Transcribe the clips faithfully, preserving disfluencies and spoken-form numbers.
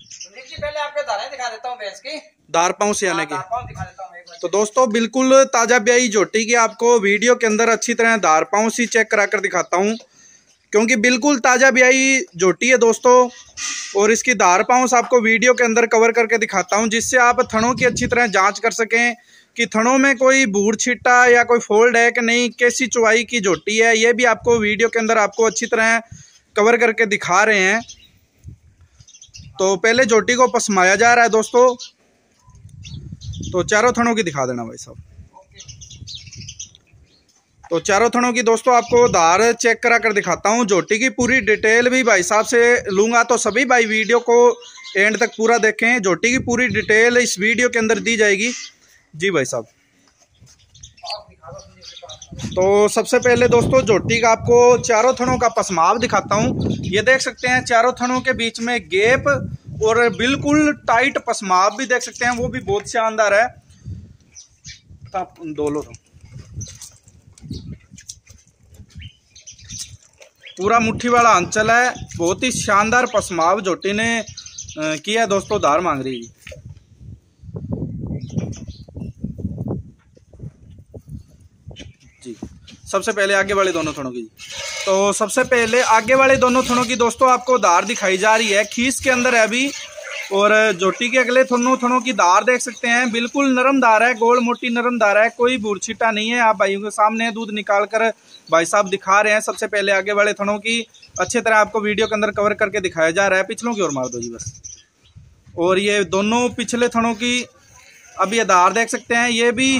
पहले आपके धारें दिखा देता हूँ भैंस की, दार पाँव से आने की। दिखा देता हूँ एक बार। तो दोस्तों बिल्कुल ताजा ब्याई झोटी की आपको वीडियो के अंदर अच्छी तरह दार पाँव सी चेक करा कर दिखाता हूँ, क्योंकि बिल्कुल ताजा ब्याई झोटी है दोस्तों। और इसकी दार पाँव से आपको वीडियो के अंदर कवर करके दिखाता हूँ, जिससे आप थनों की अच्छी तरह जांच कर सकें कि थनों में कोई बूढ़ छिट्टा या कोई फोल्ड है कि नहीं, कैसी चौड़ाई की झोटी है, ये भी आपको वीडियो के अंदर आपको अच्छी तरह कवर करके दिखा रहे हैं। तो पहले झोटी को पसमाया जा रहा है दोस्तों, तो चारों थनों की दिखा देना भाई साहब। तो चारों थनों की दोस्तों आपको धार चेक करा कर दिखाता हूँ। झोटी की पूरी डिटेल भी भाई साहब से लूंगा, तो सभी भाई वीडियो को एंड तक पूरा देखें। झोटी की पूरी डिटेल इस वीडियो के अंदर दी जाएगी जी भाई साहब। तो सबसे पहले दोस्तों झोटी का आपको चारों थनों का पसमाव दिखाता हूँ। ये देख सकते हैं चारों थनों के बीच में गैप और बिल्कुल टाइट पसमाव भी देख सकते हैं, वो भी बहुत शानदार है। दो लो तो पूरा मुट्ठी वाला अंचल है, बहुत ही शानदार पसमाव झोटी ने किया दोस्तों। धार मांग रही है जी। सबसे पहले आगे वाले दोनों थनों की, तो सबसे पहले आगे वाले दोनों थनों की दोस्तों आपको धार दिखाई जा रही है, खीस के अंदर है अभी। और झोटी के अगले थनों थनों की धार देख सकते हैं, बिल्कुल नरम धार है, गोल मोटी नरम धार है, कोई बूरछिटा नहीं है। आप भाइयों के सामने दूध निकाल कर भाई साहब दिखा रहे हैं। सबसे पहले आगे वाले थनों की अच्छी तरह आपको वीडियो के अंदर कवर करके दिखाया जा रहा है। पिछलों की ओर मार दो जी बस। और ये दोनों पिछले थनों की अब ये धार देख सकते हैं, ये भी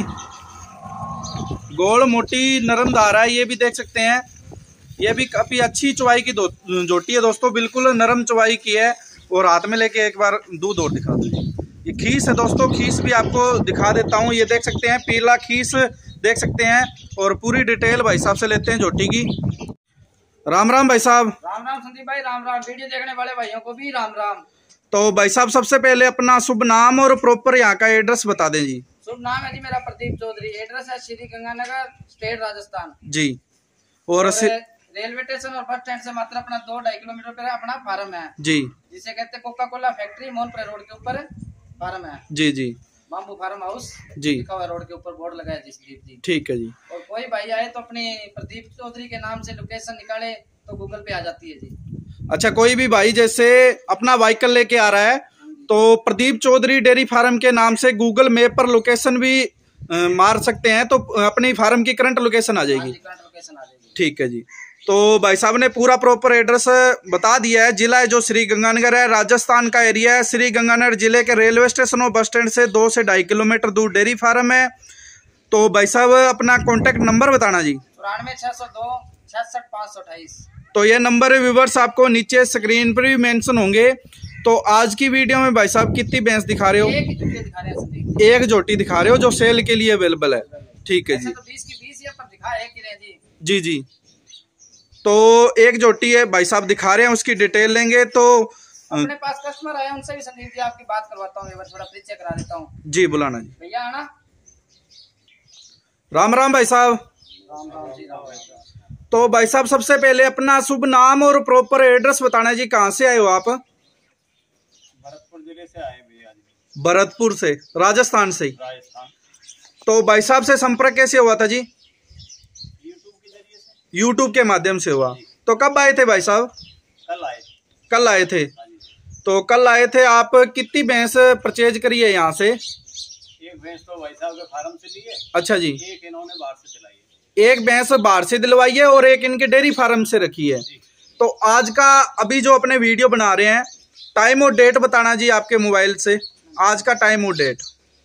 गोल मोटी नरम धार है, ये भी देख सकते हैं। ये भी काफी अच्छी चौड़ाई की झोटी है दोस्तों, बिल्कुल नरम चौड़ाई की है। और हाथ में लेके एक बार दूध और दिखा दो जी। ये खीस है दोस्तों, खीस भी आपको दिखा देता हूँ। ये देख सकते हैं पीला खीस देख सकते हैं। और पूरी डिटेल भाई साहब से लेते हैं झोटी की। राम राम भाई साहब। राम राम संदीप भाई, राम राम। वीडियो देखने वाले भाइयों को भी राम राम। तो भाई साहब सबसे पहले अपना शुभ नाम और प्रॉपर यहाँ का एड्रेस बता दें जी। शुभ नाम है जी मेरा प्रदीप चौधरी, एड्रेस है श्री गंगानगर, स्टेट राजस्थान जी। और, और रेलवे स्टेशन और बस स्टैंड से मात्र अपना दो ढाई किलोमीटर पर अपना फार्म है जी, जिसे कहते हैं Coca Cola factory, Mohanpur road के ऊपर फार्म है जी जी। बाम्बू फार्म हाउस जी, रोड के ऊपर बोर्ड लगाया जी। ठीक है जी। और कोई भाई आए तो अपने प्रदीप चौधरी के नाम से लोकेशन निकाले तो गूगल पे आ जाती है जी। अच्छा, कोई भी भाई जैसे अपना व्हीकल लेके आ रहा है तो प्रदीप चौधरी डेयरी फार्म के नाम से गूगल मैप पर लोकेशन भी आ, मार सकते हैं, तो अपनी फार्म की करंट लोकेशन आ जाएगी। करंट लोकेशन आ जाएगी। ठीक है जी। तो भाई साहब ने पूरा प्रॉपर एड्रेस बता दिया है। जिला है जो श्री गंगानगर है, राजस्थान का एरिया है। श्री गंगानगर जिले के रेलवे स्टेशन और बस स्टैंड से दो से ढाई किलोमीटर दूर डेयरी फार्म है। तो भाई साहब अपना कॉन्टेक्ट नंबर बताना जी। चौरानवे छह सौ दो छियासठ पाँच सौ अट्ठाईस। तो ये नंबर व्यूवर्स आपको नीचे स्क्रीन पर भी मेंशन होंगे। तो आज की वीडियो में भाई साहब कितनी भैंस दिखा रहे हो? एक दिखा रहे हैं, एक झोटी दिखा रहे हो जो सेल के लिए अवेलेबल है। ठीक है जी। तो बीस की बीस पर दिखा है कि जी जी। तो एक झोटी है भाई साहब दिखा रहे हैं, उसकी डिटेल लेंगे। तो अपने पास कस्टमर आए, उनसे भी संदीप जी आपकी बात करवाता हूँ, थोड़ा परिचय करा देता हूँ जी। बुलाना जी भैया आना। राम राम भाई साहब। राम राम जी, राम राम। तो भाई साहब सबसे पहले अपना शुभ नाम और प्रॉपर एड्रेस बताना जी। कहाँ से आए हो आप? भरतपुर जिले से आए भैया जी। भरतपुर से, राजस्थान से? राजस्थान। तो भाई साहब से संपर्क कैसे हुआ था जी? यूट्यूब के माध्यम से हुआ। तो कब आए थे भाई साहब? कल आए। कल आए थे। तो कल आए थे आप। कितनी भैंस परचेज करी है यहाँ से? एक भैंस तो भाई साहब के फार्म से ली है। अच्छा जी। एक इन्होंने बाहर से दिलाई है। एक भैंस बाहर से दिलवाई है और एक इनके डेयरी फार्म से रखी है। तो आज का अभी जो अपने वीडियो बना रहे हैं, टाइम और डेट बताना जी आपके मोबाइल से। आज का टाइम और डेट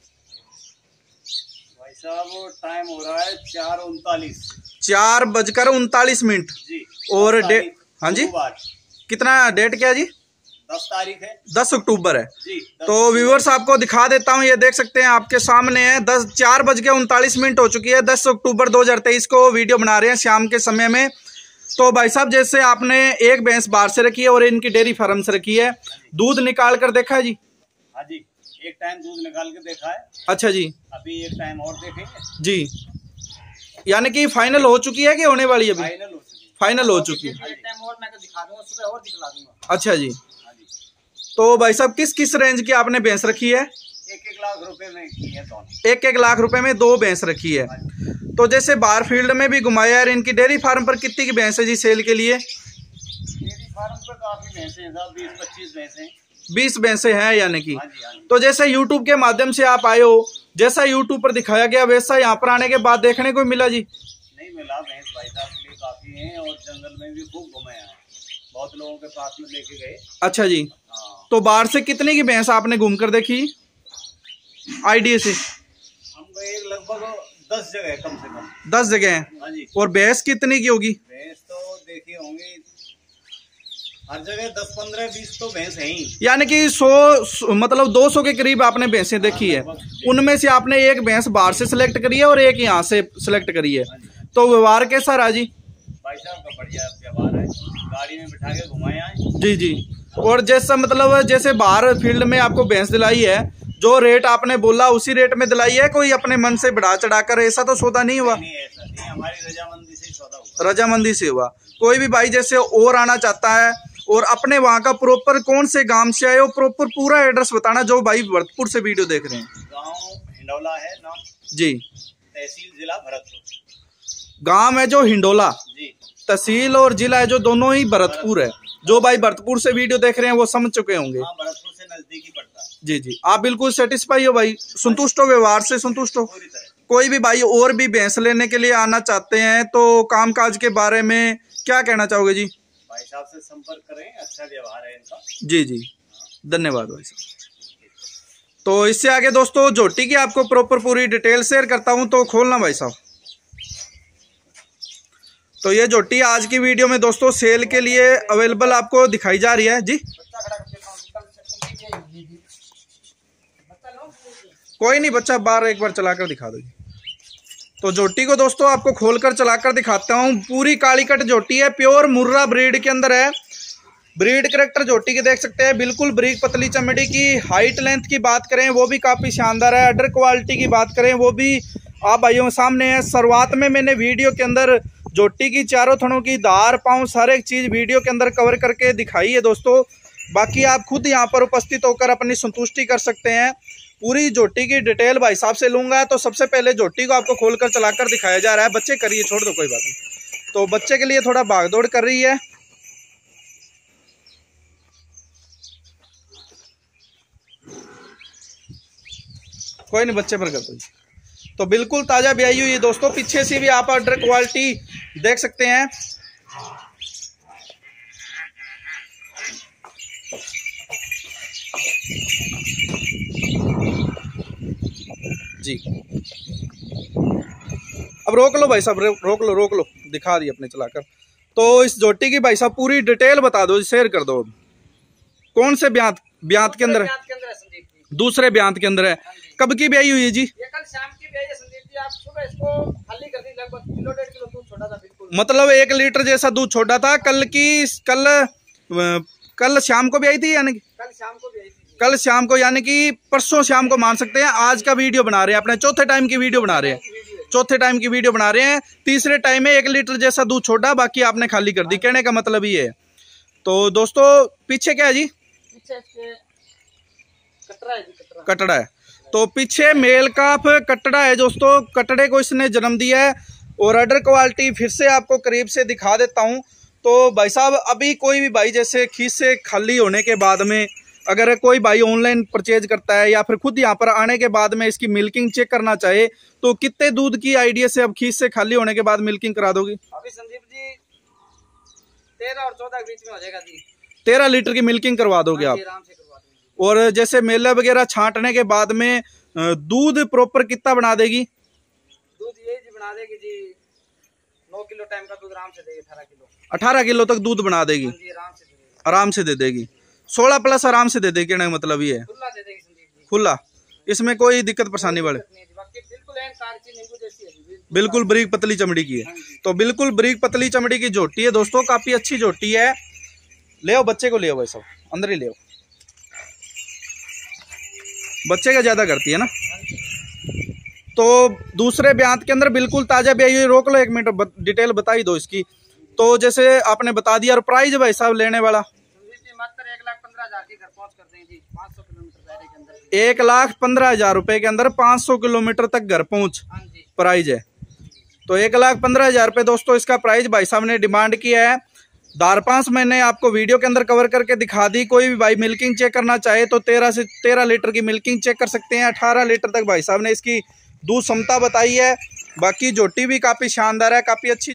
भाई साहब? टाइम हो रहा है चार उनतालीस चार बजकर उनतालीस मिनट। और डेट? हाँ जी। कितना डेट क्या जी? दस तारीख है, दस अक्टूबर है जी। तो व्यूअर्स आपको दिखा देता हूँ, ये देख सकते हैं आपके सामने है। दस चार बज के उनतालीस मिनट हो चुकी है। दस अक्टूबर दो हजार तेईस को वीडियो बना रहे हैं शाम के समय में। तो भाई साहब जैसे आपने एक भैंस बाहर से रखी है और इनकी डेयरी फार्म से रखी है, दूध निकाल कर देखा है जी? हाँ जी, एक टाइम दूध निकाल के देखा है। अच्छा जी। अभी एक टाइम और देखेंगे जी। यानी कि फाइनल हो चुकी है कि होने वाली है? अभी फाइनल हो चुकी है। फाइनल हो चुकी है। टाइम और मैं दिखा दूंगा, सुबह और दिखला दूंगा। अच्छा जी। तो भाई साहब किस किस रेंज की आपने भैंस रखी है? एक एक लाख रुपए में की है दोनों। एक एक लाख रुपए में दो भैंस रखी है। तो जैसे बाहर फील्ड में भी घुमाया यार, इनकी डेयरी फार्म पर कितनी की भैंस है जी सेल के लिए? डेयरी फार्म पर काफी भैंसे हैं, बीस पच्चीस भैंसे बीस भैंसे हैं यानी कि। हाँ जी, हाँ जी। तो जैसे यूट्यूब के माध्यम से आप आए हो, जैसा यूट्यूब पर दिखाया गया वैसा यहाँ पर आने के बाद देखने को मिला जी? नहीं मिला, भैंस भाई साहब के लिए काफी हैं और जंगल में भी खूब घूमे हैं, बहुत लोगों के पास में लेके गए। अच्छा जी। हाँ। तो बाहर से कितने की भैंस आपने घूम कर देखी आइडिया से? हम गए लगभग दस जगह, कम से कम दस जगह। हाँ जी। और भैंस कितनी की होगी? भैंस तो देखिए होंगी हर जगह दस पंद्रह बीस तो भैंस है ही, यानी कि सौ मतलब दो सौ के करीब आपने भैंसें देखी है। उनमें से आपने एक भैंस बाहर से सिलेक्ट करी है और एक यहाँ से सिलेक्ट करी है। तो व्यवहार कैसा रहा जी? भाई साहब का बढ़िया व्यवहार है, गाड़ी में बिठा के घुमाए आए। जी जी। और जैसा मतलब जैसे बाहर फील्ड में आपको भैंस दिलाई है, जो रेट आपने बोला उसी रेट में दिलाई है, कोई अपने मन से बढ़ा चढ़ाकर ऐसा तो सौदा नहीं हुआ? नहीं, ऐसा नहीं, हमारी रजामंदी से सौदा हुआ। रजामंदी से हुआ। कोई भी भाई जैसे और आना चाहता है और अपने वहाँ का प्रॉपर कौन से गांव से आए हो, प्रॉपर पूरा एड्रेस बताना जो भाई भरतपुर से वीडियो देख रहे हैं। गांव हिंडोला है नाम जी, तहसील जिला भरतपुर। गांव है जो हिंडोला जी, तहसील और जिला है जो दोनों ही भरतपुर है। जो भाई भरतपुर से वीडियो देख रहे हैं वो समझ चुके होंगे। हाँ, भरतपुर से नजदीक ही पड़ता है। जी जी। आप बिल्कुल सेटिस्फाई हो भाई, संतुष्ट हो, व्यवहार से संतुष्ट हो? पूरी तरह। कोई भी भाई और भी भैंस लेने के लिए आना चाहते हैं तो कामकाज के बारे में क्या कहना चाहोगे जी? भाई साहब से संपर्क करें, अच्छा व्यवहार है इनका। जी जी, धन्यवाद भाई साहब। तो इससे आगे दोस्तों झोटी की आपको प्रॉपर पूरी डिटेल शेयर करता हूं, तो खोलना भाई साहब। तो ये झोटी आज की वीडियो में दोस्तों सेल के लिए अवेलेबल आपको दिखाई जा रही है जी। कोई नहीं, बच्चा बाहर एक बार चलाकर दिखा दो। तो झोटी को दोस्तों आपको खोलकर चलाकर दिखाता हूँ। पूरी काली कट झोटी है, प्योर मुर्रा ब्रीड के अंदर है। ब्रीड कैरेक्टर झोटी के देख सकते हैं, बिल्कुल ब्रीक पतली चमड़ी की। हाइट लेंथ की बात करें वो भी काफी शानदार है। अडर क्वालिटी की बात करें वो भी आप भाइयों सामने है। शुरुआत में मैंने वीडियो के अंदर झोटी की चारों थनों की धार पाँव हर एक चीज वीडियो के अंदर कवर करके दिखाई है दोस्तों। बाकी आप खुद यहाँ पर उपस्थित होकर अपनी संतुष्टि कर सकते हैं। पूरी झोटी की डिटेल भाई साहब से लूंगा। तो सबसे पहले झोटी को आपको खोलकर चलाकर दिखाया जा रहा है। बच्चे करिए, छोड़ दो कोई बात नहीं। तो बच्चे के लिए थोड़ा भागदौड़ कर रही है। कोई नहीं, बच्चे पर कर दो। तो बिल्कुल ताजा ब्याई हुई है दोस्तों। पीछे से भी आप अडर क्वालिटी देख सकते हैं। जी, अब रोक लो भाई साहब, रोक लो रोक लो, दिखा दी अपने चलाकर। तो इस झोटी की भाई साहब पूरी डिटेल बता दो, शेयर कर दो। कौन से ब्यांत ब्यांत के अंदर है? दूसरे ब्यांत के अंदर है। कब की ब्याई हुई है जी? ये कल शाम की ब्याई है संदीप जी। आप सुबह इसको खाली कर दी, लगभग किलो डेढ़ किलो दूध छोड़ा था। बिल्कुल मतलब एक लीटर जैसा दूध छोड़ा था। कल की कल कल शाम को ब्याई थी यानी कि कल शाम को ब्याई थी। कल शाम को यानी कि परसों शाम को मान सकते हैं। आज का वीडियो बना रहे हैं, अपने चौथे टाइम की वीडियो बना रहे हैं। चौथे टाइम की वीडियो बना रहे हैं। तीसरे टाइम में एक लीटर जैसा दूध छोड़ा, बाकी आपने खाली कर दी। कहने का मतलब ये है। तो दोस्तों पीछे क्या है जी? पीछे कटरा है जी, कटरा। कटड़ा है। तो पीछे मेल काफ कटड़ा है दोस्तों। कटड़े को इसने जन्म दिया है। और अडर क्वालिटी फिर से आपको करीब से दिखा देता हूं। तो भाई साहब अभी कोई भी भाई जैसे खीस से खाली होने के बाद में अगर कोई भाई ऑनलाइन परचेज करता है या फिर खुद यहाँ पर आने के बाद में इसकी मिल्किंग चेक करना चाहे तो कितने दूध की आइडिया से अब खीस से खाली होने के बाद मिल्किंग करा दोगी? अभी संदीप जी तेरह और चौदह के बीच में हो जाएगा जी। तेरह लीटर की मिल्किंग करवा दोगे आप? आराम से करवा देंगे। और जैसे मेला वगैरह छांटने के बाद में दूध प्रॉपर कितना बना देगी? दूध ये जी बना देगी जी नौ किलो टाइम का दूध आराम से देगी। अठारह किलो अठारह किलो तक दूध बना देगी। आराम से देगी। आराम से दे देगी। सोलह प्लस आराम से दे देगी। कहने का मतलब ये है खुला दे देगी संदीप जी। खुला, इसमें कोई दिक्कत परेशानी वाले? बिल्कुल ब्रीक पतली चमड़ी की है। तो बिल्कुल ब्रीक पतली चमड़ी की झोटी है दोस्तों। काफी अच्छी झोटी है। ले आओ बच्चे को, ले आओ भाई साहब, अंदर ही ले आओ। बच्चे का ज्यादा करती है ना। तो दूसरे ब्यांत के अंदर बिल्कुल ताजा ब्याई हुई। रोक लो एक मिनट, डिटेल बता ही दो इसकी। तो जैसे आपने बता दिया। और प्राइस भाई साहब लेने वाला मात्र एक लाख पंद्रह हजार की घर पहुंच कर एक लाख पंद्रह हजार रुपए के अंदर पाँच सौ किलोमीटर तक घर पहुंच प्राइस है। तो एक लाख पंद्रह हजार रुपये दोस्तों इसका प्राइस भाई साहब ने डिमांड किया है। दार पांच मैंने आपको वीडियो के अंदर कवर करके दिखा दी। कोई भी भाई मिल्किंग चेक करना चाहे तो तेरह से तेरह लीटर की मिल्किंग चेक कर सकते हैं। अठारह लीटर तक भाई साहब ने इसकी दूध क्षमता बताई है। बाकी झोटी भी काफ़ी शानदार है, काफ़ी अच्छी